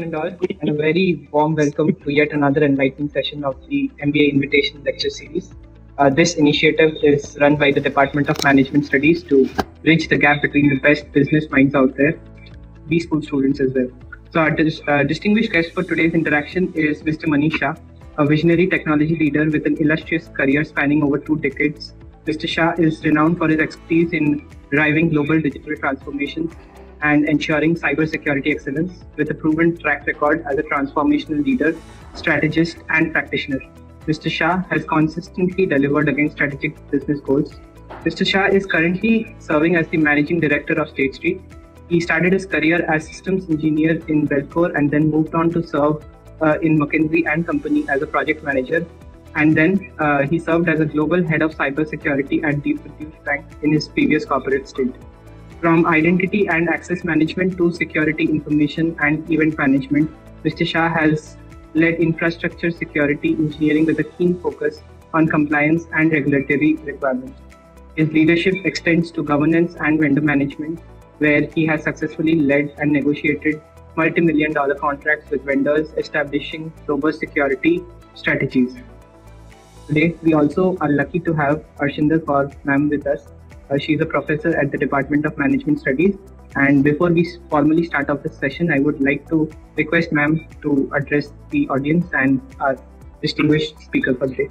and all, and a very warm welcome to yet another enlightening session of the MBA Invitation Lecture Series. This initiative is run by the Department of Management Studies to bridge the gap between the best business minds out there, B-School students as well. So our distinguished guest for today's interaction is Mr. Manish Shah, a visionary technology leader with an illustrious career spanning over 2 decades. Mr. Shah is renowned for his expertise in driving global digital transformation and ensuring cybersecurity excellence, with a proven track record as a transformational leader, strategist, and practitioner. Mr. Shah has consistently delivered against strategic business goals. Mr. Shah is currently serving as the managing director of State Street. He started his career as systems engineer in Belcore and then moved on to serve in McKinsey and Company as a project manager. And then he served as a global head of cybersecurity at Deep Bank in his previous corporate stint. From identity and access management to security information and event management, Mr. Shah has led infrastructure security engineering with a keen focus on compliance and regulatory requirements. His leadership extends to governance and vendor management, where he has successfully led and negotiated multi-million-dollar contracts with vendors, establishing robust security strategies. Today, we also are lucky to have Arshinder Kaur ma'am with us. She's a professor at the Department of Management Studies. And before we formally start off this session, I would like to request ma'am to address the audience and our distinguished speaker for today.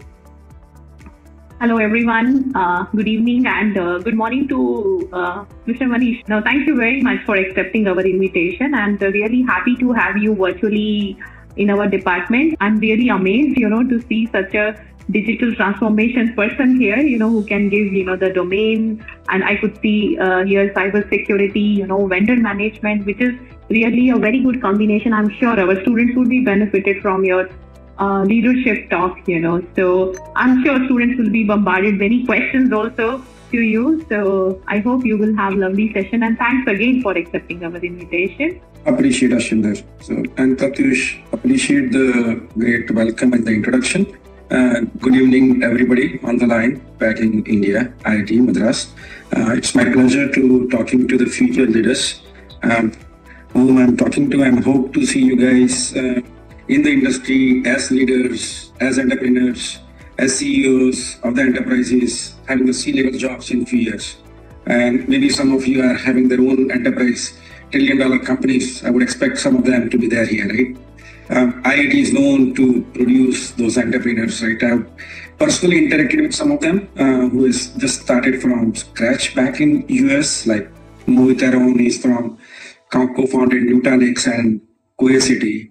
Hello everyone, good evening and good morning to Mr. Manish. Now, thank you very much for accepting our invitation, and really happy to have you virtually in our department. I'm really amazed, to see such a digital transformation person here, who can give, the domain, and I could see here cybersecurity, vendor management, which is really a very good combination. I'm sure our students would be benefited from your leadership talk, so I'm sure students will be bombarded many questions also to you. So I hope you will have a lovely session, and thanks again for accepting our invitation. Appreciate Ashinder. And Pratyush, appreciate the great welcome and the introduction. Good evening, everybody on the line back in India, IIT Madras. It's my pleasure to talking to the future leaders whom I'm talking to, and hope to see you guys in the industry as leaders, as entrepreneurs, as CEOs of the enterprises, having the C-level jobs in few years. And maybe some of you are having their own enterprise, trillion-dollar companies. I would expect some of them to be there here, right? IIT is known to produce those entrepreneurs, right? I've personally interacted with some of them who has just started from scratch back in US, like Mohit Aron is from co-founded Nutanix and coexist.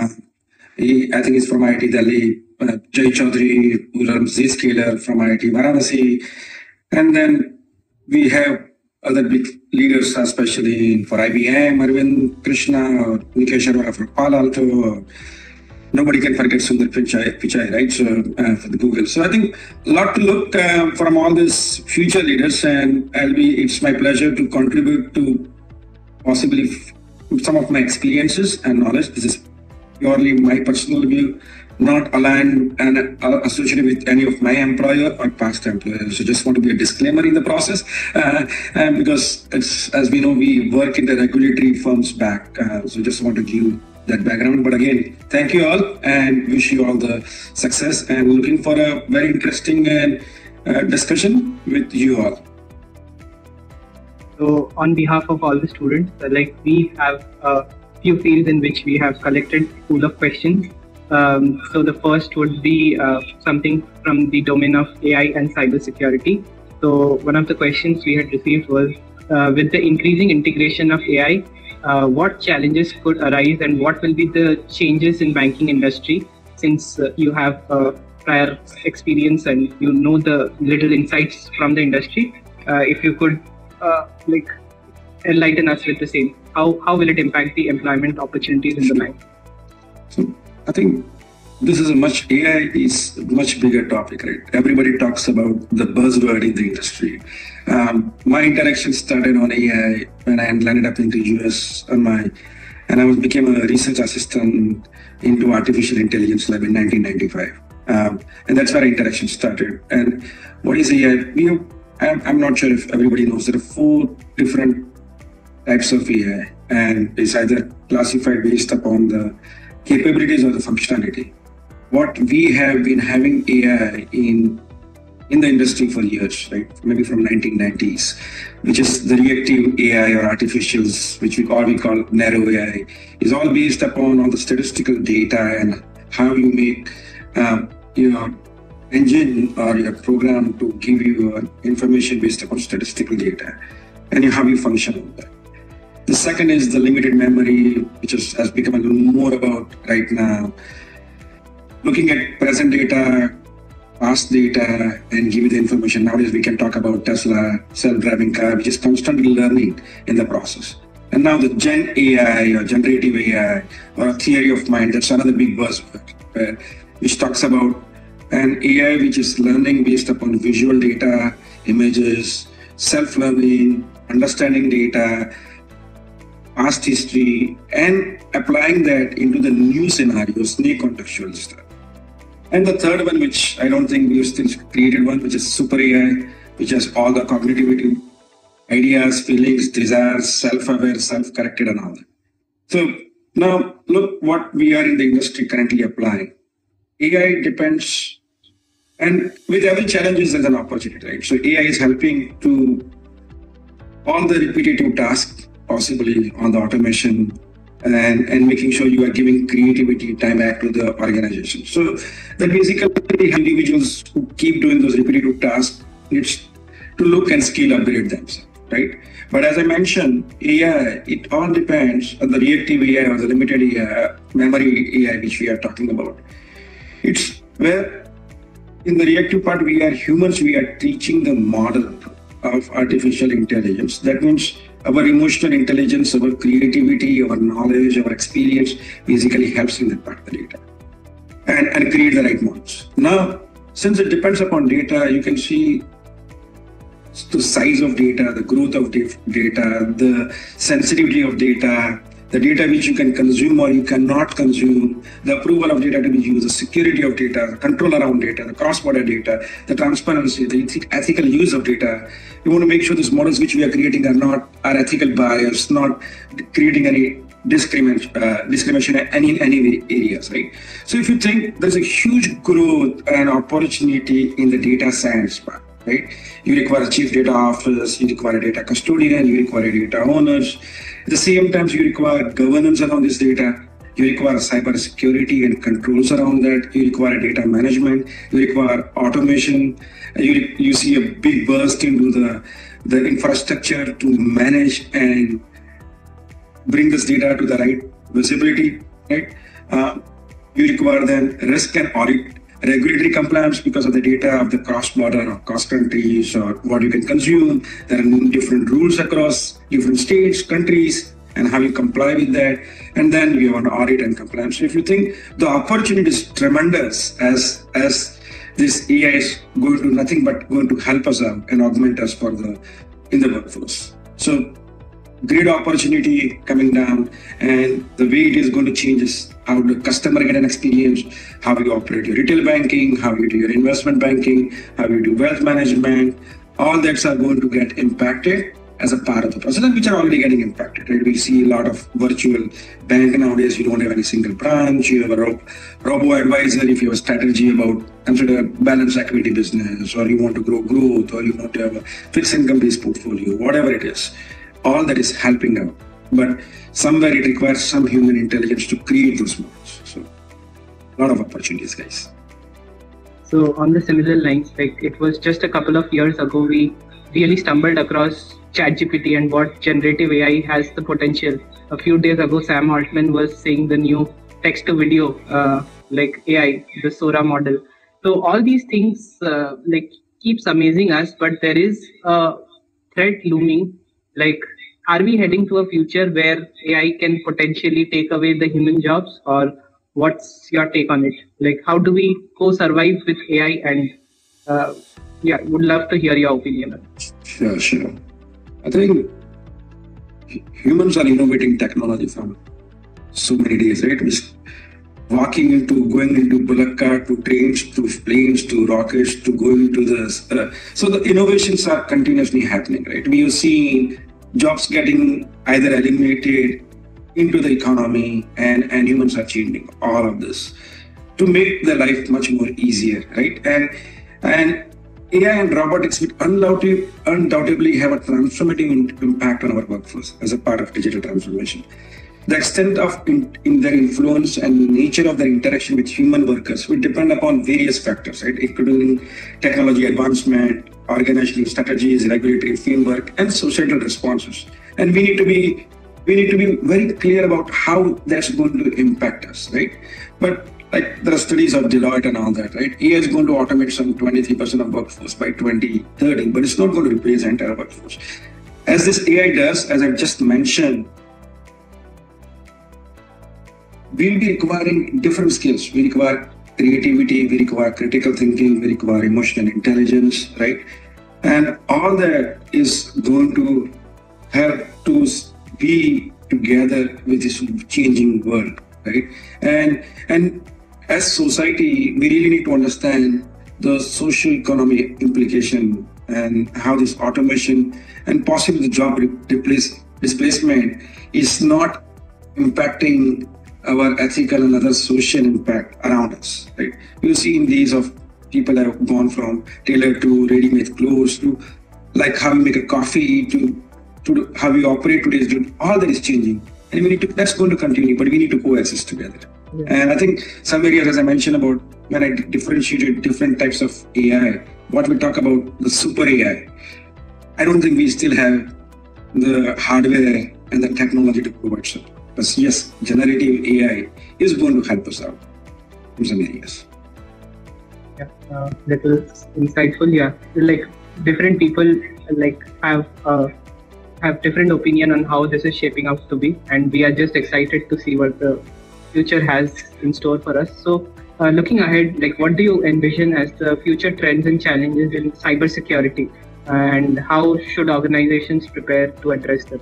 I think he's from IIT Delhi. Jay Chaudhary, who runs Zscaler from IIT Varanasi. And then we have other big leaders, especially for IBM, Arvind Krishna, or Nikesh Arora from Palo Alto. Nobody can forget Sundar Pichai, right? So, for the Google. So I think a lot to look from all these future leaders, and it's my pleasure to contribute to possibly some of my experiences and knowledge. This is purely my personal view, not aligned and associated with any of my employer or past employers. So just want to be a disclaimer in the process, and because it's, as we know, we work in the regulatory firms back. So just want to give that background. But again, thank you all and wish you all the success, and looking for a very interesting discussion with you all. So on behalf of all the students, we have a few fields in which we have collected pool of questions. So the first would be something from the domain of AI and cybersecurity. So one of the questions we had received was, with the increasing integration of AI, what challenges could arise and what will be the changes in banking industry, since you have prior experience and the little insights from the industry. If you could enlighten us with the same. How will it impact the employment opportunities in the bank? So I think this is AI is a much bigger topic, right? Everybody talks about the buzzword in the industry. My interaction started on AI when I landed up in the US and I became a research assistant into artificial intelligence lab in 1995. And that's where interaction started. And what is AI? I'm not sure if everybody knows there are 4 different types of AI, and it's either classified based upon the capabilities or the functionality. What we have been having AI in the industry for years, right? Maybe from 1990s, which is the reactive AI or artificials, which we call narrow AI, is all based upon all the statistical data and how you make your engine or your program to give you information based upon statistical data, and how you function on that. The second is the limited memory, which has become a little more about right now, looking at present data, past data, and give you the information. Nowadays, we can talk about Tesla, self-driving car, which is constantly learning in the process. And now the Gen AI or generative AI or a theory of mind, that's another big buzzword, which talks about an AI which is learning based upon visual data, images, self-learning, understanding data, past history, and applying that into the new scenarios, new contextual stuff. And the third one, which I don't think we've still created one, which is super AI, which has all the cognitivity, ideas, feelings, desires, self-aware, self-corrected, and all that. So now look what we are in the industry currently applying. AI depends, and with every challenge there's an opportunity, right? So AI is helping to all the repetitive tasks, possibly on the automation, and making sure you are giving creativity time back to the organization. So that basically individuals who keep doing those repetitive tasks needs to look and skill upgrade themselves, right? But as I mentioned, AI, it all depends on the reactive AI or the limited AI, memory AI, which we are talking about. It's where in the reactive part, we are humans, we are teaching the model of artificial intelligence. That means our emotional intelligence, our creativity, our knowledge, our experience basically helps in that part of the data and create the right models. Now, since it depends upon data, you can see the size of data, the growth of data, the sensitivity of data, the data which you can consume or you cannot consume, the approval of data to be used, the security of data, the control around data, the cross-border data, the transparency, the ethical use of data. We want to make sure these models which we are creating are ethical bias, not creating any discrimination in any areas, right? So if you think there's a huge growth and opportunity in the data science part, right? You require a chief data office, you require a data custodian, you require data owners. At the same time, you require governance around this data. You require cybersecurity and controls around that. You require data management. You require automation. You see a big burst into the infrastructure to manage and bring this data to the right visibility, right? You require then risk and audit, regulatory compliance because of the data of the cross-border or cross countries or what you can consume. There are different rules across different states, countries, and how you comply with that. And then you have an audit and compliance. So if you think the opportunity is tremendous as this AI is going to nothing but going to help us out and augment us in the workforce. So great opportunity coming down, and the way it is going to change is how the customer get an experience, how you operate your retail banking, how you do your investment banking, how you do wealth management. All that's are going to get impacted as a part of the process, and which are already getting impacted, right? We see a lot of virtual bank nowadays. You don't have any single branch. You have a robo-advisor if you have a strategy about consider balanced equity business, or you want to grow growth, or you want to have a fixed income-based portfolio, whatever it is. All that is helping out, but somewhere it requires some human intelligence to create those models. So, a lot of opportunities, guys. So, on the similar lines, like it was just a couple of years ago, we really stumbled across ChatGPT and what generative AI has the potential. A few days ago, Sam Altman was saying the new text-to-video, like AI, the Sora model. So, all these things like keeps amazing us, but there is a threat looming. Like, are we heading to a future where AI can potentially take away the human jobs, or what's your take on it? Like, how do we co-survive with AI? And would love to hear your opinion on it. Sure. I think humans are innovating technology from so many days, right? Going into bullock cart, to trains, to planes, to rockets, to going to this. So the innovations are continuously happening, right? We are seeing jobs getting either eliminated into the economy, and humans are changing all of this to make the life much more easier, right? And AI and robotics will undoubtedly have a transformative impact on our workforce as a part of digital transformation. The extent of in their influence and nature of their interaction with human workers will depend upon various factors, right? Including technology advancement, organizational strategies, regulatory framework, and societal responses. And we need to be very clear about how that's going to impact us, right? But like there are studies of Deloitte and all that, right? AI is going to automate some 23% of workforce by 2030, but it's not going to replace the entire workforce. As this AI does, as I've just mentioned, we'll be requiring different skills. We require creativity, we require critical thinking, we require emotional intelligence, right? And all that is going to have to be together with this changing world, right? And as society, we really need to understand the social economy implication and how this automation and possibly the job displacement is not impacting our ethical and other social impact around us, right? You've seen these of people that have gone from tailor to ready-made clothes to like how you make a coffee to how we operate today. All that is changing, and we need to. That's going to continue, but we need to coexist together. Yeah. And I think some areas, as I mentioned about when I differentiated different types of AI, what we talk about the super AI, I don't think we still have the hardware and the technology to provide support. But yes, generative AI is going to help us out in some areas. Yeah, that was insightful. Yeah, like different people like have different opinion on how this is shaping up to be, and we are just excited to see what the future has in store for us. So, looking ahead, like what do you envision as the future trends and challenges in cybersecurity, and how should organizations prepare to address them?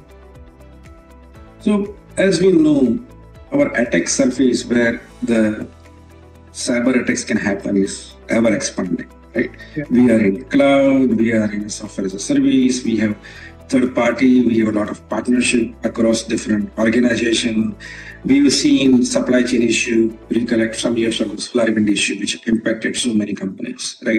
So, as we know, our attack surface where the cyber attacks can happen is ever expanding, right? Yeah. We are in cloud, we are in software as a service, we have third party, we have a lot of partnership across different organizations. We've seen supply chain issue, recollect some years ago, SolarWind issue, which impacted so many companies, right?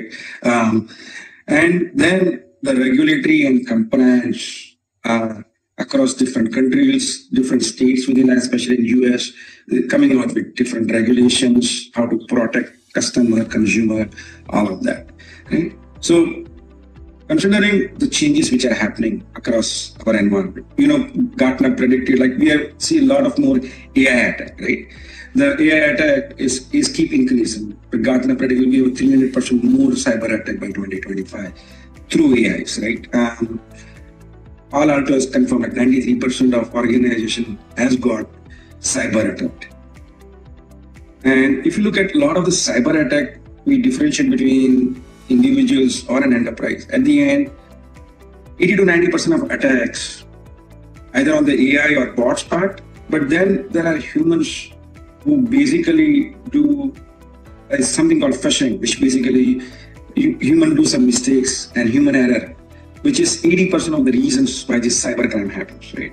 And then the regulatory and compliance across different countries, different states within, especially in US, coming out with different regulations, how to protect customer, consumer, all of that. Right? So, considering the changes which are happening across our environment, Gartner predicted like we have seen a lot of more AI attack, right? The AI attack is keep increasing. But Gartner predicted we have 300% more cyber attack by 2025 through AIs, right? All Alto has confirmed that 93% of organization has got cyber attack. And if you look at a lot of the cyber attack, we differentiate between individuals or an enterprise. At the end, 80 to 90% of attacks, either on the AI or bots part, but then there are humans who basically do something called phishing, which basically human do some mistakes and human error, which is 80% of the reasons why this cybercrime happens, right?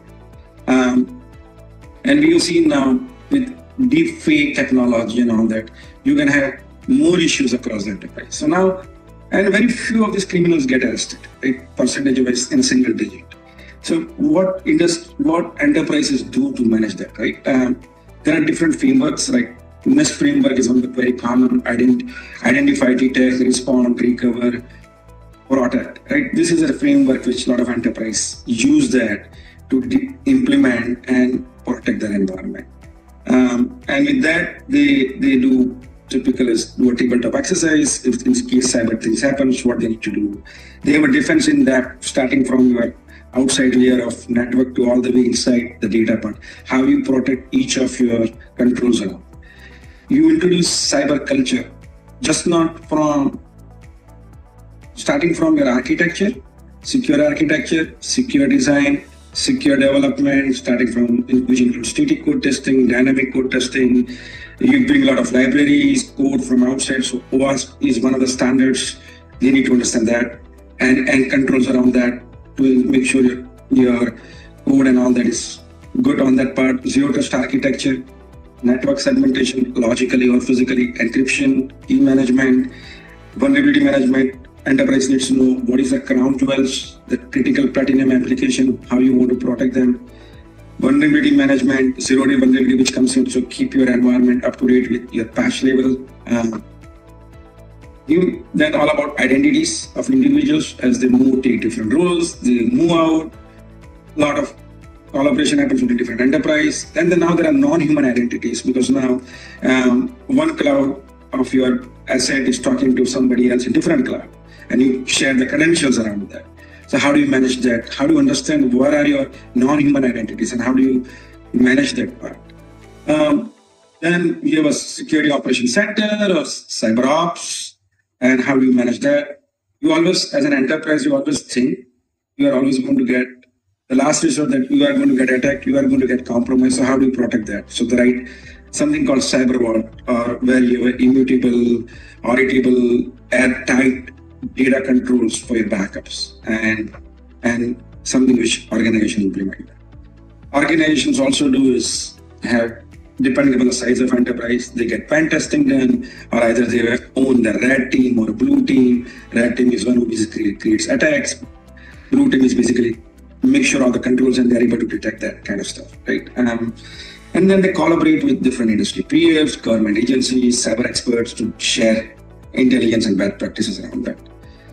And we have seen now with deep fake technology and all that, you can have more issues across the enterprise. So now, and very few of these criminals get arrested, right? Percentage-wise in single digit. So what enterprises do to manage that, right? There are different frameworks, like NIST framework is one of the very common: identify, detect, respond, recover, protect, right? This is a framework which a lot of enterprises use that to implement and protect their environment. And with that, they do typical is do a tabletop exercise. If in case cyber things happens, what they need to do. They have a defense in that, starting from your outside layer of network to all the way inside the data part. How you protect each of your controls around. You introduce cyber culture, just not from starting from your architecture, secure design, secure development, starting from which includes static code testing, dynamic code testing. You bring a lot of libraries, code from outside. So OWASP is one of the standards. They need to understand that and controls around that to make sure your code and all that is good on that part. Zero trust architecture, network segmentation, logically or physically, encryption, key management, vulnerability management. Enterprise needs to know what is the crown jewels, the critical platinum application, how you want to protect them. Vulnerability management, zero-day vulnerability which comes in, so keep your environment up to date with your patch level. Then all about identities of individuals as they move, take different roles, they move out. A lot of collaboration happens with different enterprise. And then now there are non-human identities, because now one cloud of your asset is talking to somebody else in different cloud, and you share the credentials around that. So how do you manage that? How do you understand what are your non-human identities, and how do you manage that part? Then you have a security operations center or cyber ops, and how do you manage that? You always, as an enterprise, you always think you are always going to get the last resort, that you are going to get attacked, you are going to get compromised. So how do you protect that? So the right, something called cyber vault, or where you have immutable, auditable, airtight data controls for your backups, and something which organizations implement. Organizations also do is have, depending upon the size of enterprise, they get pen testing done, or either they own the red team or a blue team. Red team is one who basically creates attacks. Blue team is basically make sure all the controls and they're able to detect that kind of stuff, right? And then they collaborate with different industry peers, government agencies, cyber experts to share intelligence and best practices around that.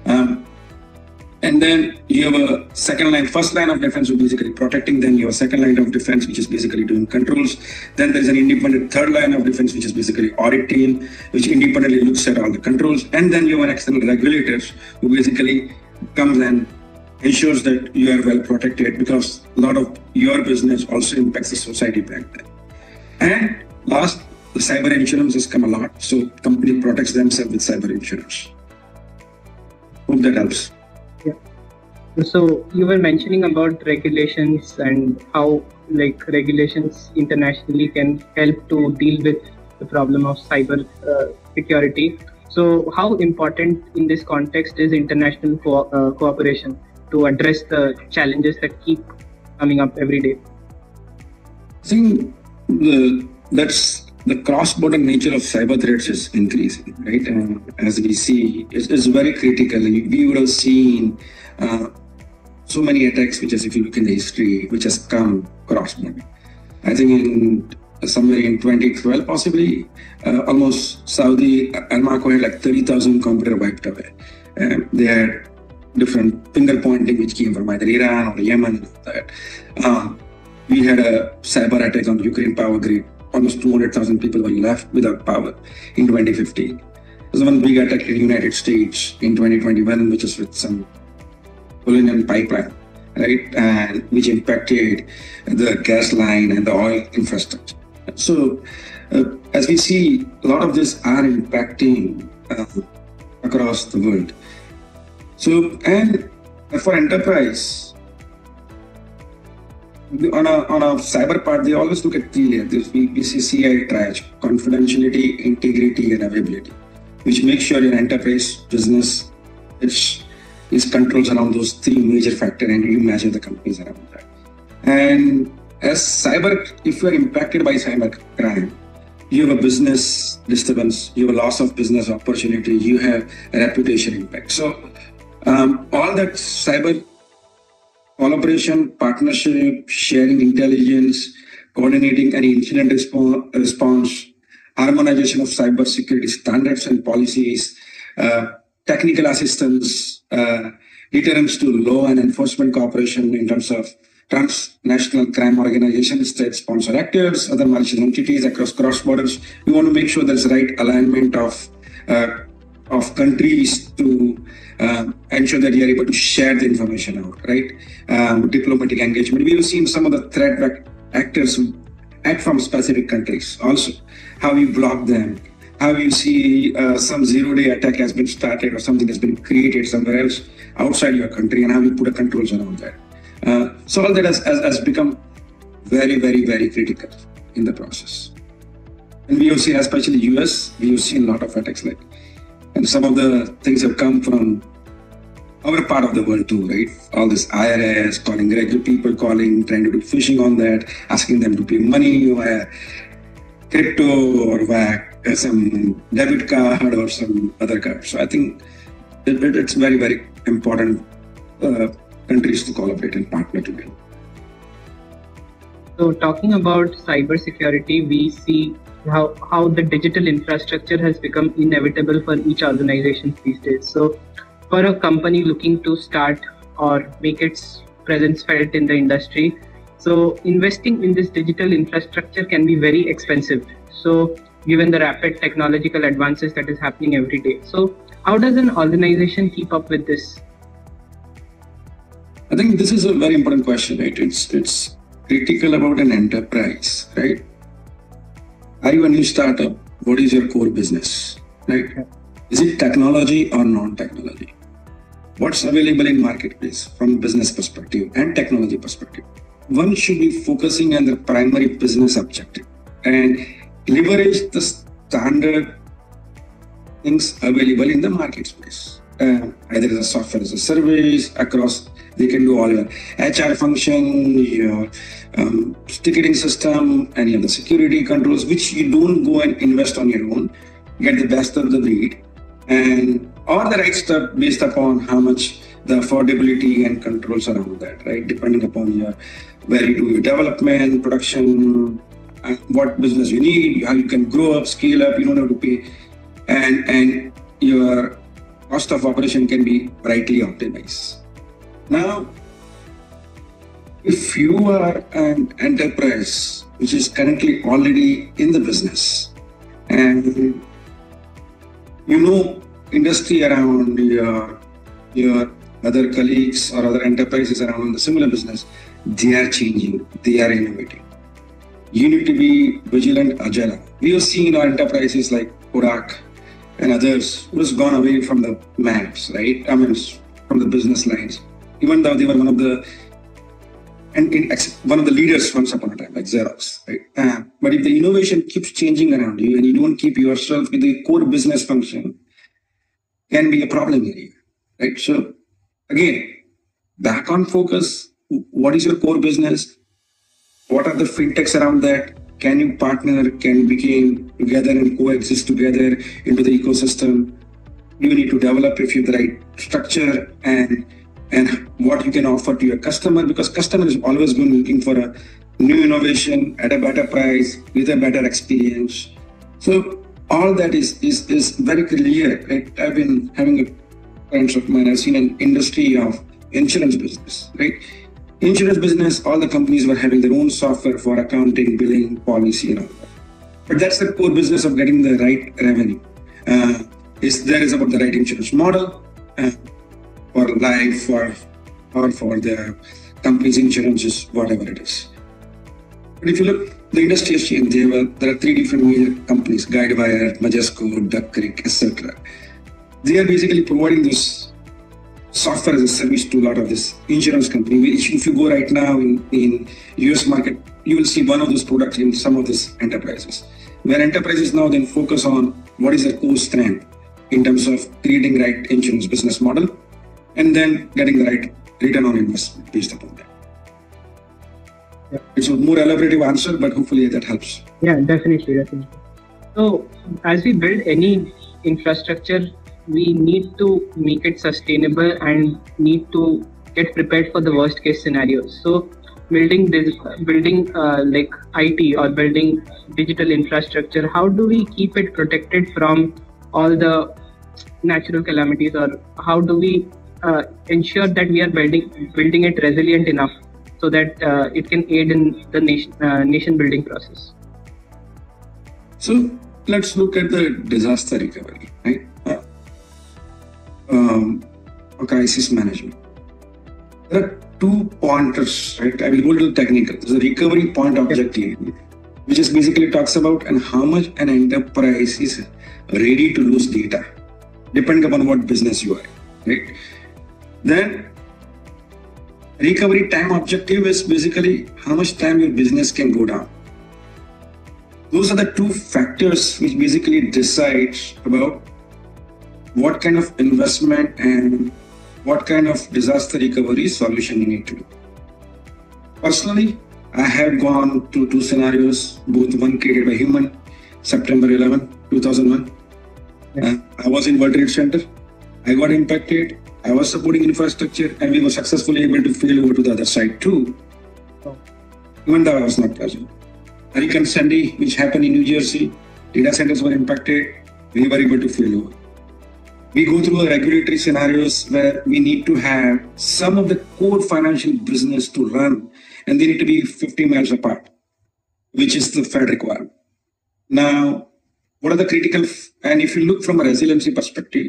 And then you have a second line, first line of defense, which is basically protecting. Then you have a second line of defense, which is basically doing controls. Then there's an independent third line of defense, which is basically audit team, which independently looks at all the controls. And then you have an external regulators who basically comes and ensures that you are well protected, because a lot of your business also impacts the society back then. And last, the cyber insurance has come a lot. So company protects themselves with cyber insurance. Hope that helps. Yeah. So you were mentioning about regulations and how regulations internationally can help to deal with the problem of cyber security. So how important in this context is international cooperation to address the challenges that keep coming up every day? I think that's the cross-border nature of cyber threats is increasing, right? As we see, it's very critical. We would have seen so many attacks, which is, if you look in the history, which has come cross-border. I think somewhere in 2012, possibly, almost Saudi Aramco had like 30,000 computers wiped away. They had different finger pointing which came from either Iran or Yemen. We had a cyber attack on Ukraine power grid. Almost 200,000 people were left without power in 2015. There's one big attack in the United States in 2021, which is with some Colonial pipeline, right? And which impacted the gas line and the oil infrastructure. So as we see, a lot of this are impacting across the world. So, and for enterprise, on a cyber part, they always look at 3 layers. We see CI triage: confidentiality, integrity, and availability, which makes sure your enterprise business is controls around those 3 major factors, and you measure the companies around that. And as cyber, if you are impacted by cyber crime, you have a business disturbance, you have a loss of business opportunity, you have a reputation impact. So all that cyber collaboration, partnership, sharing intelligence, coordinating any incident response, harmonization of cybersecurity standards and policies, technical assistance, deterrence to law and enforcement cooperation in terms of transnational crime organizations, state-sponsored actors, other malicious entities across cross borders. We want to make sure there's right alignment of countries to ensure that you are able to share the information out, right? Diplomatic engagement. We've seen some of the threat actors who act from specific countries also. How you block them, how you see some zero-day attack has been started or something has been created somewhere else outside your country, and how you put a controls around that. So all that has become very, very, very critical in the process. And we have seen, especially US, we have seen a lot of attacks like, and some of the things have come from our part of the world too, right? All this IRS calling regular people, trying to do phishing on that, asking them to pay money via crypto or via some debit card or some other card. So I think it's very, very important countries to collaborate and partner together. So talking about cybersecurity, we see how the digital infrastructure has become inevitable for each organization these days. So for a company looking to start or make its presence felt in the industry, so investing in this digital infrastructure can be very expensive. So given the rapid technological advances that is happening every day. So how does an organization keep up with this? I think this is a very important question, right? It's critical about an enterprise, right? Are you a new startup? What is your core business, right? Is it technology or non-technology? What's available in marketplace from business perspective and technology perspective? One should be focusing on the primary business objective and leverage the standard things available in the marketplace. Either as a software as a service across, they can do all your HR function, your ticketing system, any of the security controls, which you don't go and invest on your own, get the best of the breed, and or the right stuff based upon how much the affordability and controls around that, right? Depending upon your where you do your development, production, what business you need, how you can grow up, scale up, you don't have to pay, and your cost of operation can be rightly optimized. Now, if you are an enterprise which is currently already in the business and you know industry around your other colleagues or other enterprises around the similar business, they are changing, they are innovating. You need to be vigilant, agile. We have seen our enterprises like Kodak and others who has gone away from the maps, right? I mean, from the business lines, even though they were one of the leaders once upon a time, like Xerox, right? But if the innovation keeps changing around you and you don't keep yourself with the core business function, can be a problem area, right? So again, back on focus. What is your core business? What are the fintechs around that? Can you partner? Can you become together and coexist together into the ecosystem? Do you need to develop if you have the right structure and what you can offer to your customer? Because customer is always going looking for a new innovation at a better price with a better experience. So all that is very clear. Right? I've been having a friends of mine. I've seen an industry of insurance business, right? Insurance business, all the companies were having their own software for accounting, billing, policy, and all that. But that's the core business of getting the right revenue. Is about the right insurance model for life or for the company's insurances, whatever it is. But if you look, the industry has changed. There are three different major companies: Guidewire, Majesco, Duck Creek, etc. They are basically providing this software as a service to a lot of this insurance company. Which if you go right now in US market, you will see one of those products in some of these enterprises. Where enterprises now then focus on what is their core strength in terms of creating right insurance business model and then getting the right return on investment based upon that. Yeah. It's a more elaborative answer, but hopefully that helps. Yeah, definitely. So as we build any infrastructure, we need to make it sustainable and need to get prepared for the worst case scenarios. So building like IT or building digital infrastructure, how do we keep it protected from all the natural calamities, or how do we ensure that we are building it resilient enough so that it can aid in the nation building process? So let's look at the disaster recovery, right? Crisis management. There are 2 pointers, right? I will go a little technical. There's a recovery point objective, which is basically talks about and how much an enterprise is ready to lose data, depending upon what business you are, right? Then recovery time objective is basically how much time your business can go down. Those are the 2 factors which basically decides about what kind of investment and what kind of disaster recovery solution you need to do. Personally, I have gone through two scenarios, both one created by human, September 11, 2001. I was in World Trade Center. I got impacted. I was supporting infrastructure, and we were successfully able to fail over to the other side too. Even though I was not present. Hurricane Sandy, which happened in New Jersey, data centers were impacted. We were able to fail over. We go through the regulatory scenarios where we need to have some of the core financial business to run, and they need to be 50 miles apart, which is the Fed requirement. Now, what are the critical, and if you look from a resiliency perspective,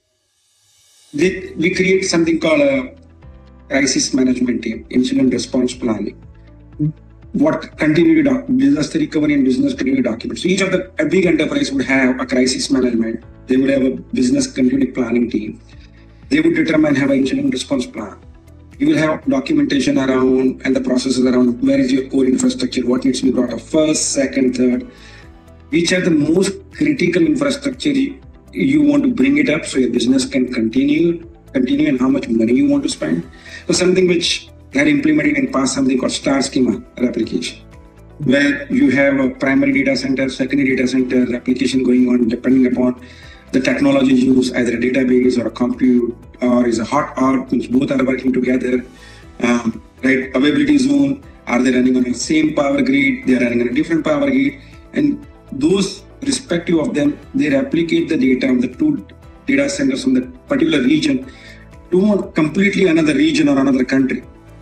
we create something called a crisis management team, incident response planning. What continuity disaster recovery and business continuity documents. So each of a big enterprise would have a crisis management. They would have a business continuity planning team. They would determine, have an incident response plan. You will have documentation around and the processes around where is your core infrastructure, what needs to be brought up first, second, third. Which are the most critical infrastructure you want to bring it up so your business can continue and how much money you want to spend. So something which had implemented in past, something called star schema replication, where you have a primary data center, secondary data center replication going on depending upon the technology used, either a database or a compute, or is a hot arc, which both are working together. Right, availability zone, are they running on the same power grid? They are running on a different power grid, and those respective of them, they replicate the data of the two data centers from the particular region to completely another region or another country.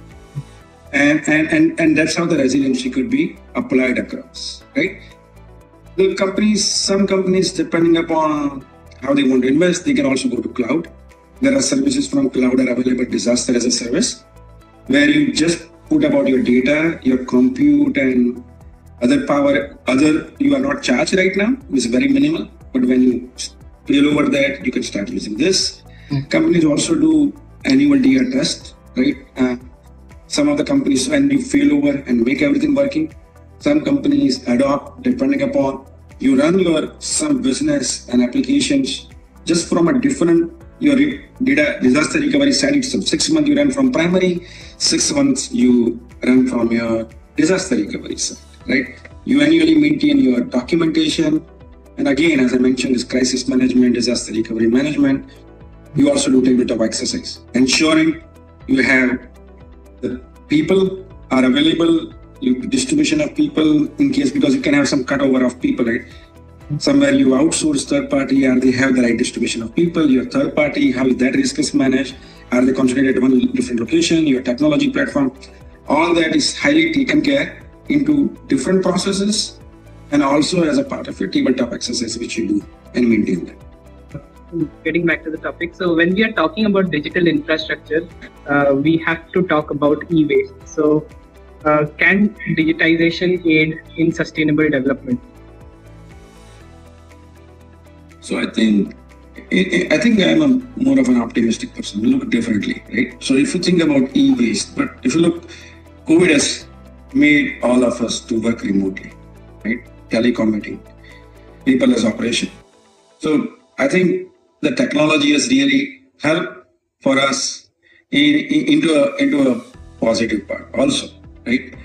And that's how the resiliency could be applied across, right? The companies, some companies, depending upon how they want to invest, they can also go to cloud. There are services from cloud are available, disaster as a service, where you just put about your data, your compute and other power, you are not charged right now, it's very minimal, but when you fail over that, you can start using this. Companies also do annual DR test, right? Some of the companies, when you fail over and make everything working, some companies adopt depending upon you run your some business and applications just from a different your data disaster recovery side. It's 6 months you run from primary, 6 months you run from your disaster recovery side, right? You annually maintain your documentation, and again, as I mentioned, is crisis management, disaster recovery management. You also do tabletop exercise, ensuring you have the people are available, distribution of people in case, because you can have some cutover of people, right? Somewhere you outsource third party, are they have the right distribution of people? Your third party, how is that risk is managed? Are they concentrated at one different location? Your technology platform, all that is highly taken care into different processes, and also as a part of your tabletop exercise which you do and maintain that. Getting back to the topic, so when we are talking about digital infrastructure, we have to talk about e-waste. So can digitization aid in sustainable development? So I think I'm more of an optimistic person. We look differently, right? So if you think about e-waste, but if you look, COVID has made all of us to work remotely, right? Telecommuting, people as operation. So I think the technology has really helped for us into a positive part also, right?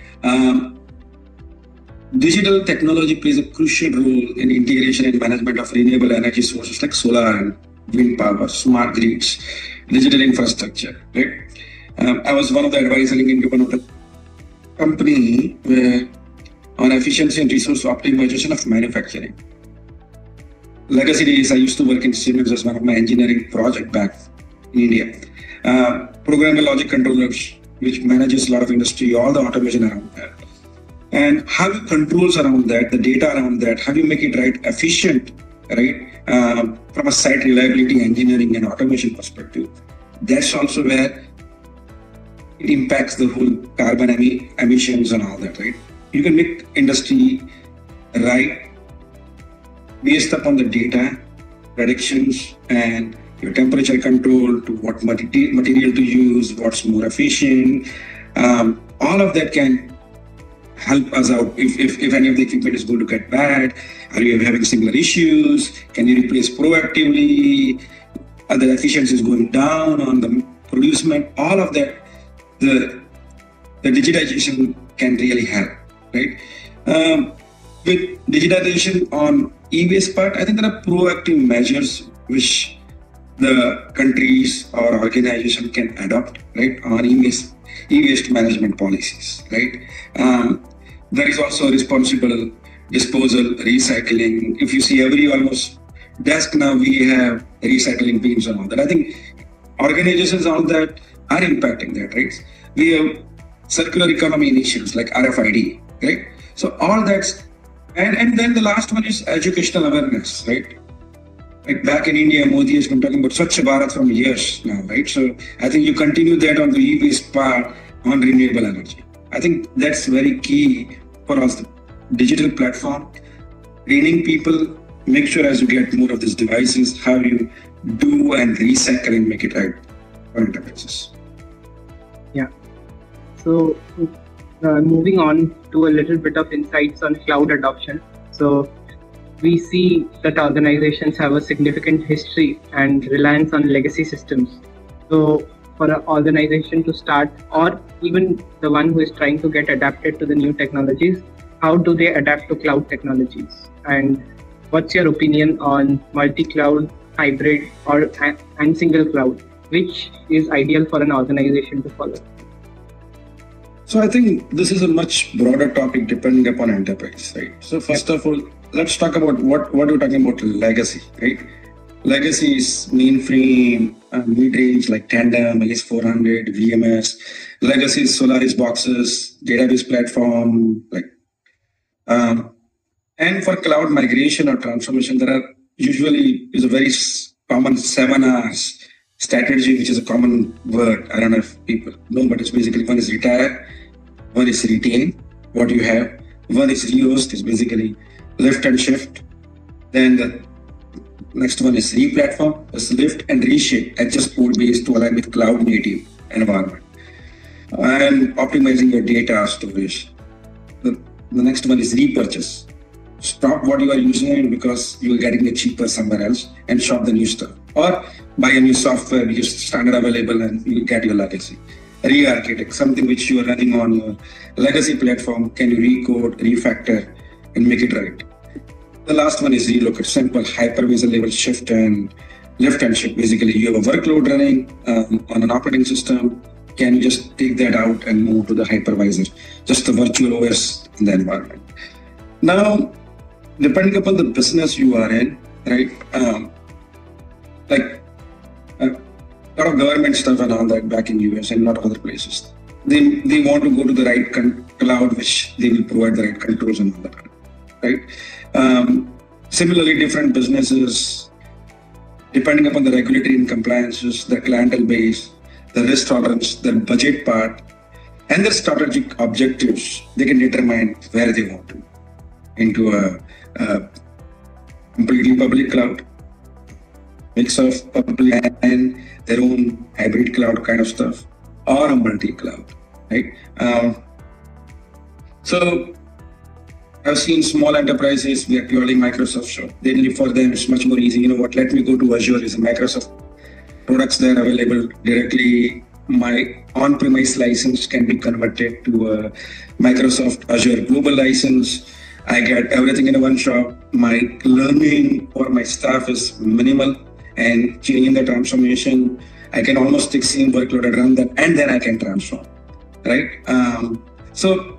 Digital technology plays a crucial role in integration and management of renewable energy sources like solar and wind power, smart grids, digital infrastructure, right? I was one of the advisors into one of the company on efficiency and resource optimization of manufacturing. Legacy days, I used to work in Siemens as one of my engineering project back in India. Programmable logic controllers, which manages a lot of industry, all the automation around that. And how you controls around that, the data around that, how you make it right, efficient, right? From a site reliability, engineering and automation perspective. That's also where it impacts the whole carbon emissions and all that, right? You can make industry right based upon the data, predictions, and your temperature control to what material to use, what's more efficient. All of that can help us out. If any of the equipment is going to get bad, are you having similar issues? Can you replace proactively? Are the efficiencies going down on the producement, all of that, the digitization can really help, right? With digitization on e-waste part, I think there are proactive measures which the countries or organization can adopt, right, on e-waste management policies, right? There is also responsible disposal, recycling. If you see every almost desk now, we have recycling bins and all that. I think organizations on that are impacting that, right? We have circular economy initiatives like RFID, right? So all that's, and then the last one is educational awareness, right? Like back in India, Modi has been talking about Swachh Bharat from years now, right? So I think you continue that on the e-waste part on renewable energy. I think that's very key for us, the digital platform, training people, make sure as you get more of these devices, how you do and recycle and make it right for enterprises. Yeah. So moving on to a little bit of insights on cloud adoption. So we see that organizations have a significant history and reliance on legacy systems. So for an organization to start, or even the one who is trying to get adapted to the new technologies, how do they adapt to cloud technologies? And what's your opinion on multi-cloud, hybrid, and single cloud? Which is ideal for an organization to follow? So I think this is a much broader topic depending upon enterprise, right? So first of all, let's talk about what we're talking about legacy, right? Legacy is mainframe, mid-range like Tandem, AS400, VMS. Legacy is Solaris boxes, database platform, like. And for cloud migration or transformation, there are usually is a very common 7 R's strategy, which is a common word. I don't know if people know, but it's basically one is retire, one is retain what you have, one is rehost, is basically lift and shift. Then the next one is re-platform, is lift and reshape, adjust code base to align with cloud native environment. And optimizing your data storage. The next one is repurchase. Stop what you are using because you are getting it cheaper somewhere else and shop the new stuff. Or buy a new software, use standard available and you get your legacy. Re-architect, something which you are running on your legacy platform, can you recode, refactor and make it right. The last one is relocate, simple hypervisor level shift and lift and shift. Basically, you have a workload running on an operating system. Can you just take that out and move to the hypervisor, just the virtual OS in the environment? Now, depending upon the business you are in, right? Like a lot of government stuff and all that back in US and a lot of other places. They want to go to the right cloud, which they will provide the right controls and all that, right? Similarly, different businesses, depending upon the regulatory and compliances, their clientele base, the risk tolerance, their budget part, and their strategic objectives, they can determine where they want to into a completely public cloud, mix of public and their own hybrid cloud kind of stuff, or a multi-cloud, right? So I've seen small enterprises, we are purely Microsoft shop. Then for them, it's much more easy. You know what, let me go to Azure, is a Microsoft products there available directly. My on-premise license can be converted to a Microsoft Azure global license. I get everything in one shop. My learning for my staff is minimal and changing the transformation. I can almost take same workload and run that, and then I can transform, right? So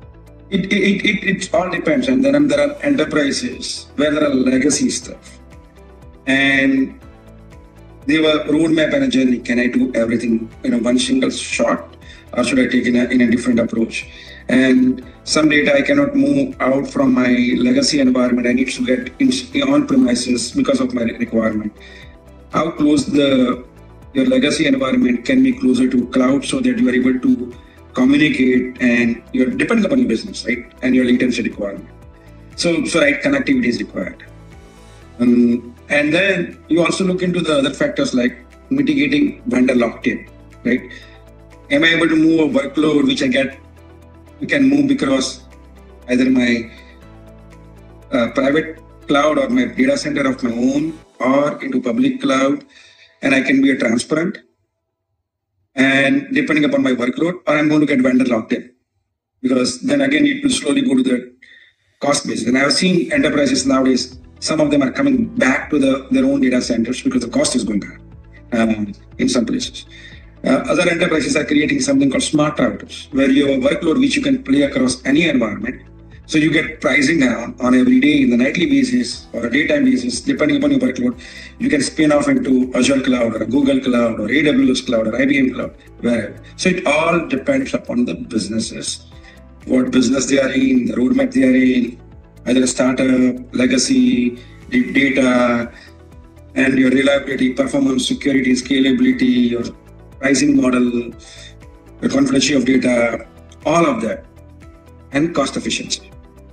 it all depends. And then there are enterprises where there are legacy stuff. And they were roadmap and a journey. Can I do everything in one single shot, or should I take in a different approach? And some data I cannot move out from my legacy environment. I need to get on premises because of my requirement. How close your legacy environment can be closer to cloud so that you are able to communicate and you're dependent upon your business, right? And your latency requirement. So right connectivity is required. And then you also look into the other factors like mitigating vendor locked-in, right? Am I able to move a workload which we can move because either my private cloud or my data center of my own or into public cloud, and I can be a transparent. and depending upon my workload, or I'm going to get vendor locked in, because then again it will slowly go to the cost basis. And I've seen enterprises nowadays, some of them are coming back to their own data centers because the cost is going down in some places. Other enterprises are creating something called smart routers, where you have a workload which you can play across any environment. So you get pricing down on every day in the nightly basis or a daytime basis, depending upon your workload. You can spin off into Azure Cloud or a Google Cloud or AWS Cloud or IBM Cloud, wherever. So it all depends upon the businesses, what business they are in, the roadmap they are in, either a startup, legacy, deep data, and your reliability, performance, security, scalability, your pricing model, the confidentiality of data, all of that, and cost efficiency.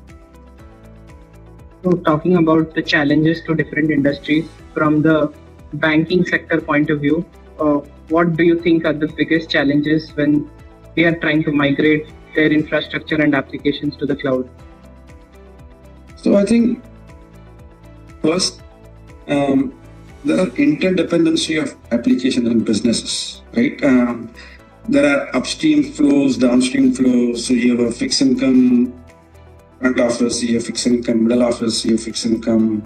So talking about the challenges to different industries from the banking sector point of view, what do you think are the biggest challenges when they are trying to migrate their infrastructure and applications to the cloud? So I think first, there are interdependency of applications and businesses, right? There are upstream flows, downstream flows. So you have a fixed income front office, you have fixed income middle office, you have fixed income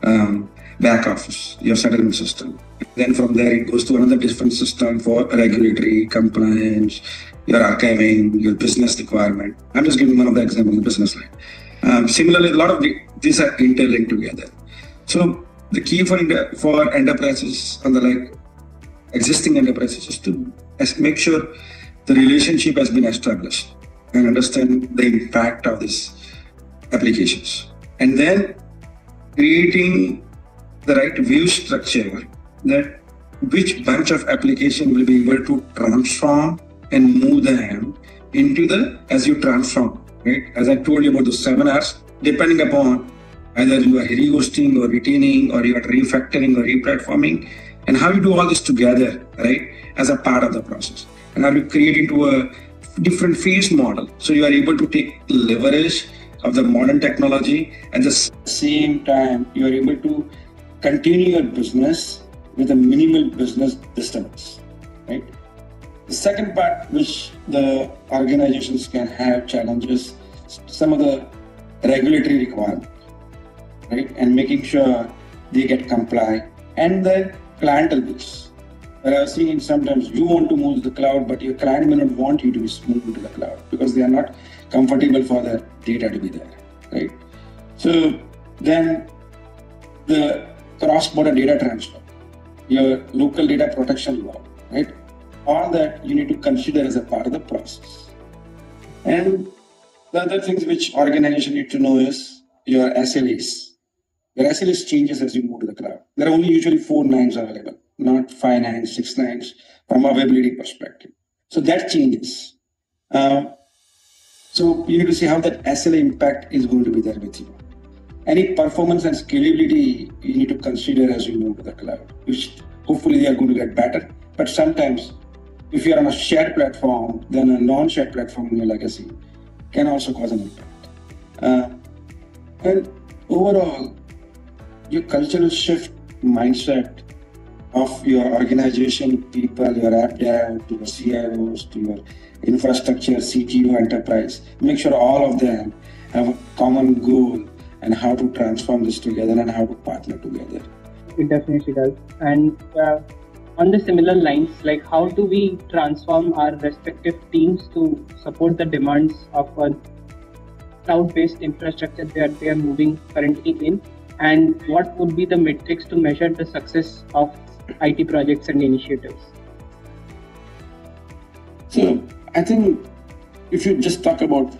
back office, your settlement system. Then from there it goes to another different system for regulatory compliance, your archiving, your business requirement. I'm just giving one of the examples of the business line. Similarly, a lot of these are interlinked together. So the key for enterprises and the existing enterprises is to make sure the relationship has been established and understand the impact of these applications, and then creating the right view structure that which bunch of application will be able to transform and move them into the as you transform, right? As I told you about the 7 R's, depending upon either you are rehosting or retaining or you are refactoring or replatforming, and how you do all this together, right, as a part of the process. And how you create into a different phase model. So you are able to take leverage of the modern technology, at the same time, you are able to continue your business with a minimal business disturbance, right? The second part, which the organizations can have challenges, some of the regulatory requirements, right? And making sure they get comply, and the clientele base. But I've seen sometimes you want to move to the cloud, but your client may not want you to move to the cloud because they are not comfortable for their data to be there, right? So then the cross-border data transfer, your local data protection law, right? All that you need to consider as a part of the process. And the other things which organization need to know is your SLAs. Your SLAs changes as you move to the cloud. There are only usually 4 nines available, not 5 nines, 6 nines from availability perspective. So that changes. So you need to see how that SLA impact is going to be there with you. Any performance and scalability you need to consider as you move to the cloud, which hopefully they are going to get better. But sometimes if you are on a shared platform, then a non-shared platform in your legacy can also cause an impact. And overall, your cultural shift mindset of your organization, people, your app dev, to your CIOs, to your infrastructure, CTO, enterprise, make sure all of them have a common goal and how to transform this together and how to partner together. It definitely does. And on the similar lines, like how do we transform our respective teams to support the demands of a cloud-based infrastructure that they are moving currently in? And what would be the metrics to measure the success of IT projects and initiatives? So I think if you just talk about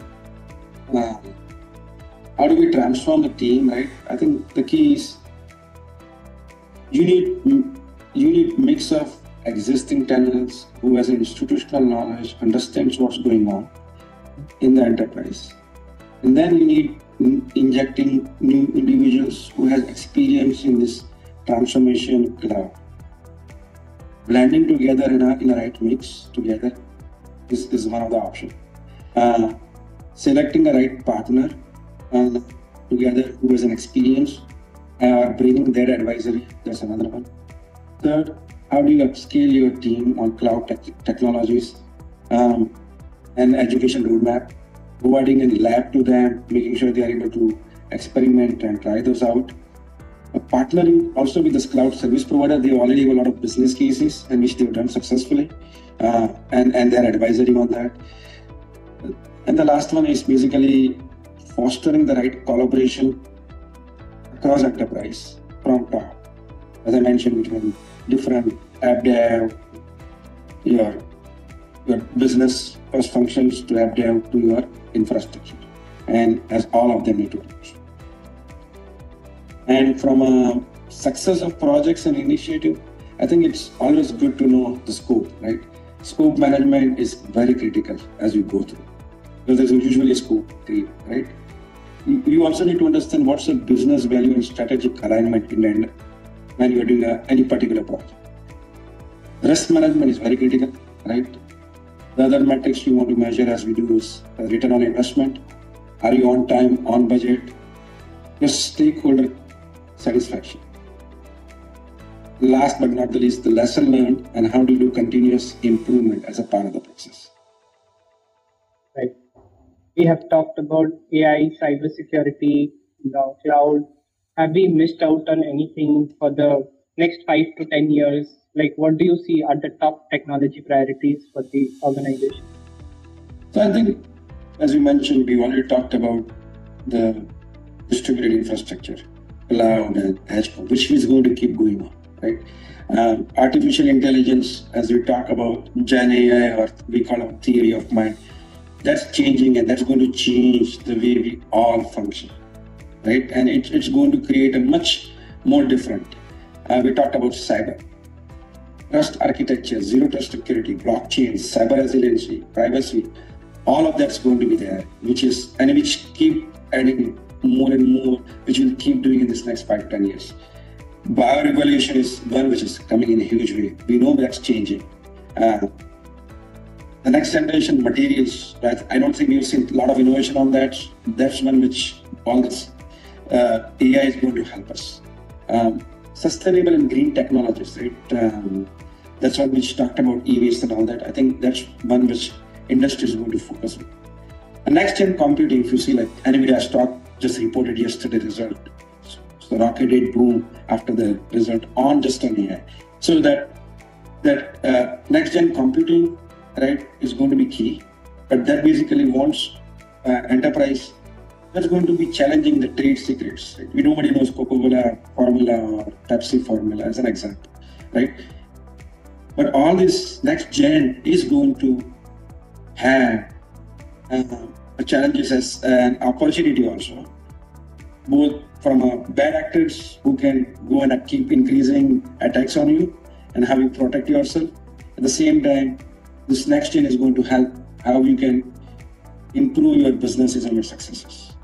how do we transform the team, right? I think the key is you need mix of existing talents who has an institutional knowledge, understands what's going on in the enterprise. And then you need injecting new individuals who has experience in this transformation cloud. Blending together in a right mix together is one of the options. Selecting a right partner together who has an experience, bringing their advisory, that's another one. Third, how do you upscale your team on cloud technologies, and education roadmap, providing a lab to them, making sure they are able to experiment and try those out. Partnering also with this cloud service provider, they already have a lot of business cases in which they've done successfully, and they're advisory on that. And the last one is basically fostering the right collaboration across enterprise from top. As I mentioned, between different app dev, your business first functions to app dev to your infrastructure, and as all of them need to function. And from a success of projects and initiative, I think it's always good to know the scope, right? Scope management is very critical as you go through, because there's usually a scope creep, right? You also need to understand what's the business value and strategic alignment in the end when you're doing any particular project. Risk management is very critical, right? The other metrics you want to measure as we do is return on investment. Are you on time, on budget? Your stakeholder satisfaction. Last but not the least, the lesson learned and how to do continuous improvement as a part of the process. Right. We have talked about AI, cybersecurity, now cloud. Have we missed out on anything for the next 5 to 10 years? Like, what do you see are the top technology priorities for the organization? So I think, as you mentioned, we already talked about the distributed infrastructure, cloud and edge, which is going to keep going on, right? Artificial intelligence, as we talk about Gen AI, or we call it theory of mind, that's changing, and that's going to change the way we all function, right? And it's going to create a much more different. We talked about cyber. Trust architecture, zero trust security, blockchain, cyber resiliency, privacy, all of that's going to be there, which keep adding more and more, which will keep doing in this next 5 to 10 years. Bioregulation is one which is coming in a huge way. We know that's changing. The next generation materials, right? I don't think we've seen a lot of innovation on that. That's one which all this AI is going to help us. Sustainable and green technologies, right? That's one which talked about EVs and all that. I think that's one which industry is going to focus on. And next gen computing, if you see, like NVIDIA stock just reported yesterday result. So rocket rate boom after the result on just on AI. So that next gen computing, right, is going to be key. But that basically wants enterprise that's going to be challenging the trade secrets. Right? Nobody knows Coca-Cola formula or Pepsi formula as an example, right? But all this next gen is going to have challenges as an opportunity also, both from bad actors who can go and keep increasing attacks on you and how you protect yourself. At the same time, this next gen is going to help how you can improve your businesses and your successes.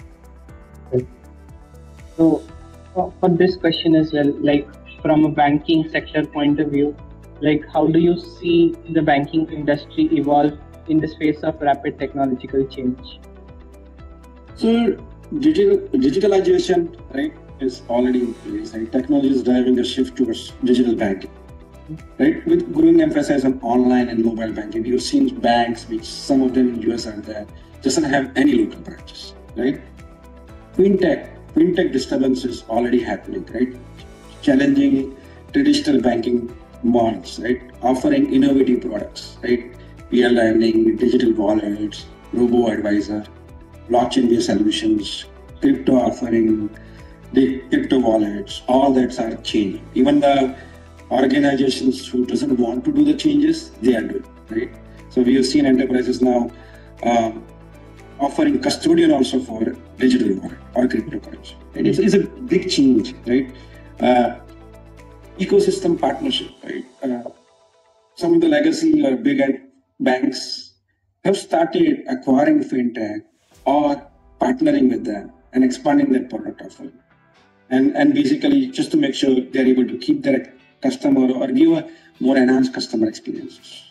So for this question as well, like from a banking sector point of view, like how do you see the banking industry evolve in the space of rapid technological change? So digitalization, right, is already in place. Right? Technology is driving a shift towards digital banking, right? With growing emphasis on online and mobile banking. You've seen banks, which some of them in US are there, doesn't have any local branches, right? Fintech disturbance is already happening, right? Challenging traditional banking models, right? Offering innovative products, right? Peer lending, digital wallets, robo-advisor, blockchain-based solutions, crypto offering, the crypto wallets, all that are changing. Even the organizations who doesn't want to do the changes, they are doing, right? So we have seen enterprises now offering custodian also for digital wallet or cryptocurrency. And it's a big change, right? Ecosystem partnership, right? Some of the legacy or big banks have started acquiring fintech or partnering with them and expanding their product offering. And basically just to make sure they're able to keep their customer or give a more enhanced customer experiences.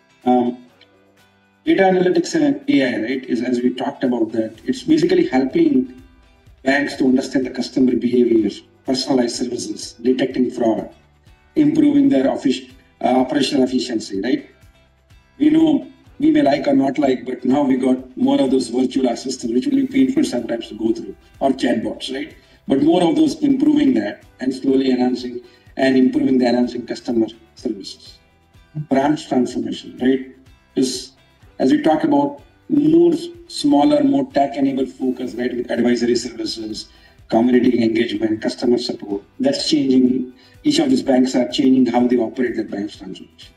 Data analytics and AI, right, is, as we talked about that, it's basically helping banks to understand the customer behaviors, personalized services, detecting fraud, improving their operational efficiency, right? We know we may like or not like, but now we got more of those virtual assistants, which will be painful sometimes to go through, or chatbots, right? But more of those improving that and slowly enhancing and improving the enhancing customer services. Branch transformation, right? Is, as we talk about, more smaller, more tech-enabled focus, right? With advisory services, community engagement, customer support. That's changing. Each of these banks are changing how they operate their branch transformation.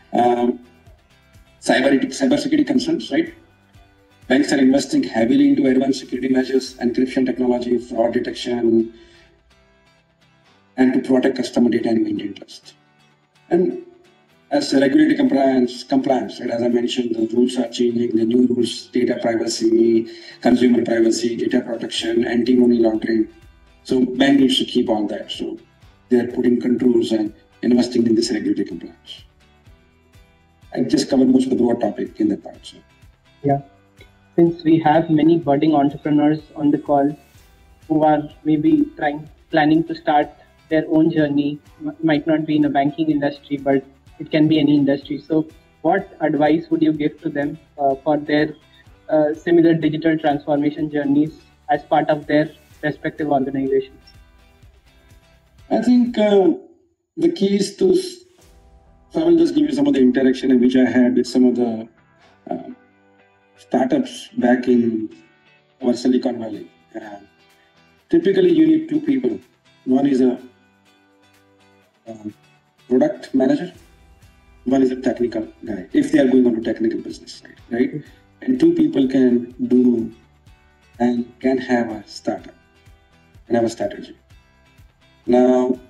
Cybersecurity concerns, right? Banks are investing heavily into advanced security measures, encryption technology, fraud detection, and to protect customer data and maintain trust. And as regulatory compliance, right, as I mentioned, the rules are changing, the new rules, data privacy, consumer privacy, data protection, anti-money laundering. So bank needs to keep all that. So they're putting controls and investing in this regulatory compliance. I just covered most of the broad topic in that part. So. Yeah. Since we have many budding entrepreneurs on the call who are maybe planning to start their own journey, might not be in a banking industry, but it can be any industry. So what advice would you give to them for their similar digital transformation journeys as part of their respective organizations? I think the key is to, so I will just give you some of the interaction which I had with some of the startups back in our Silicon Valley. Typically, you need two people. One is a product manager, one is a technical guy, if they are going on to technical business side, right? And two people can do and can have a startup and have a strategy. Now,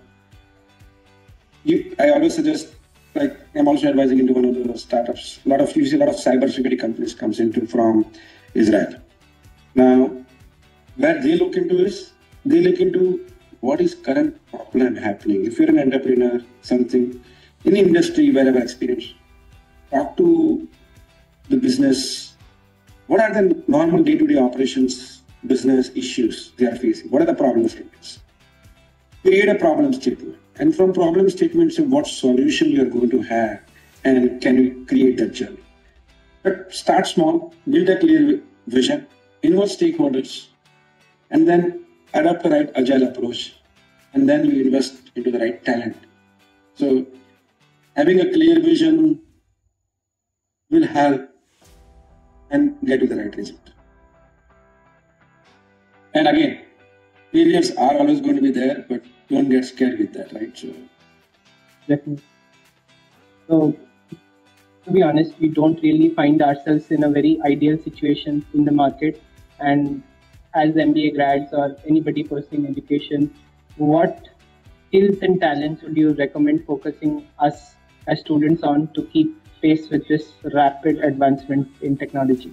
I always suggest, like I'm also advising into one of the startups. You see a lot of cybersecurity companies comes into from Israel. Now, where they look into is, they look into what is current problem happening. If you're an entrepreneur, something in the industry, wherever experience, talk to the business. What are the normal day-to-day operations, business issues they are facing? What are the problem statements? Create a problem statement. And from problem statements, what solution you are going to have, and can you create that journey? But start small, build a clear vision, involve stakeholders, and then adopt the right agile approach, and then you invest into the right talent. So having a clear vision will help and get to the right result. And again, failures are always going to be there, but don't get scared with that, right? So, definitely. So, to be honest, we don't really find ourselves in a very ideal situation in the market. And as MBA grads or anybody pursuing education, what skills and talents would you recommend focusing us as students on to keep pace with this rapid advancement in technology?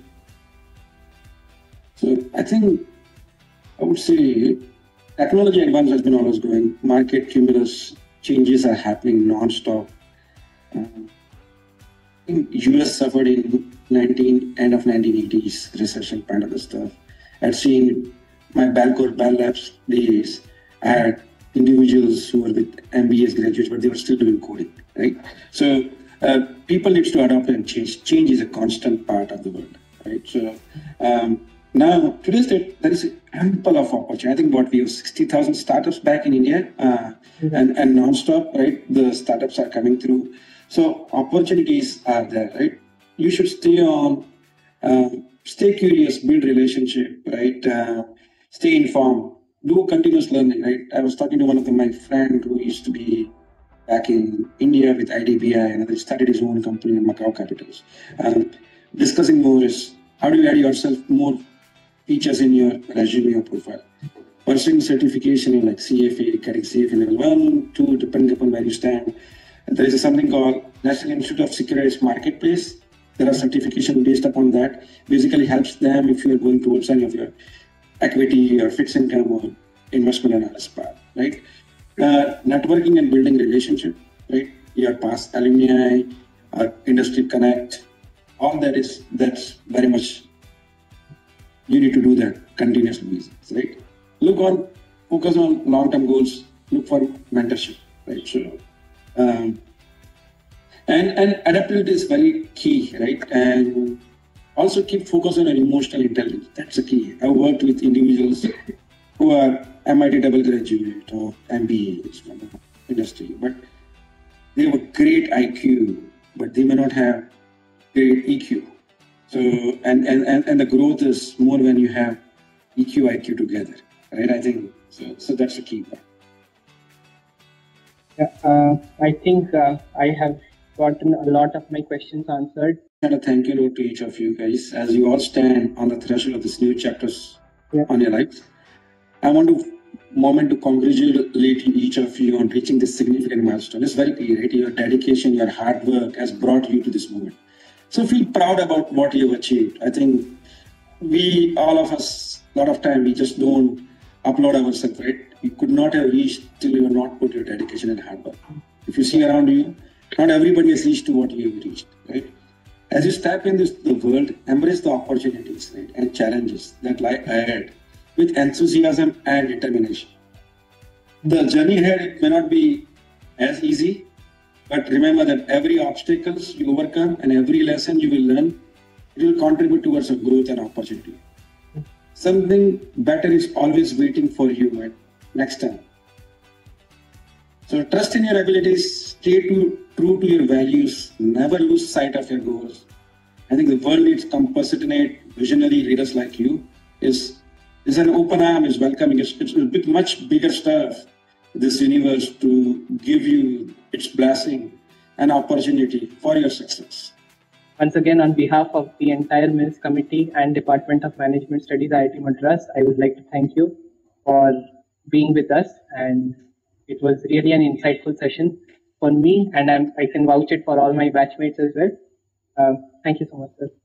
So I think I would say technology advance has been always going. Market cumulus changes are happening non-stop. I think US suffered in end of 1980s recession kind of the stuff. I'd seen my Bell Labs days. I had individuals who were with MBAs graduates, but they were still doing coding, right? So people need to adapt and change. Change is a constant part of the world, right? So now, today's date, there is ample of opportunity. I think what we have 60,000 startups back in India and non-stop, right? The startups are coming through. So opportunities are there, right? You should stay on, stay curious, build relationship, right? Stay informed, do continuous learning, right? I was talking to one of my friend who used to be back in India with IDBI, and he started his own company in Macau capitals. Discussing more is how do you add yourself more features in your resume or profile. Pursuing certification in like CFA, getting CFA level 1, 2, depending upon where you stand. And there is something called National Institute of Securities Marketplace. There are certifications based upon that. Basically helps them if you are going towards any of your equity or fixed income or investment analysis part, right? Networking and building relationship, right? Your past alumni, industry connect, all that's very much. You need to do that continuously, right? Focus on long-term goals, look for mentorship, right? So Um, and adaptability is very key, right? And also keep focus on an emotional intelligence. That's the key. I've worked with individuals who are MIT double graduate or MBAs from the industry, but they have a great IQ, but they may not have great EQ. So and the growth is more when you have EQ, IQ together, right? I think so. So that's the key part. Yeah, I think I have gotten a lot of my questions answered. And a thank you note to each of you guys as you all stand on the threshold of this new chapters on your lives. I want to moment to congratulate each of you on reaching this significant milestone. It's very clear, right? Your dedication, your hard work has brought you to this moment. So feel proud about what you have achieved. I think we, all of us, a lot of time, we just don't upload ourselves, right? You could not have reached till you have not put your dedication and hard work. If you see around you, not everybody has reached to what you have reached, right? As you step in the world, embrace the opportunities, right, and challenges that lie ahead with enthusiasm and determination. The journey ahead, it may not be as easy, but remember that every obstacles you overcome and every lesson you will learn, it will contribute towards a growth and opportunity. Something better is always waiting for you at next time. So trust in your abilities, stay true to your values, never lose sight of your goals. I think the world needs compassionate, visionary leaders like you. Is an open arm, is welcoming. It's a bit much bigger stuff, this universe, to give you its blessing and opportunity for your success. Once again, on behalf of the entire MILS committee and Department of Management Studies, IIT Madras, I would like to thank you for being with us. And it was really an insightful session for me, and I can vouch it for all my batchmates as well. Thank you so much, sir.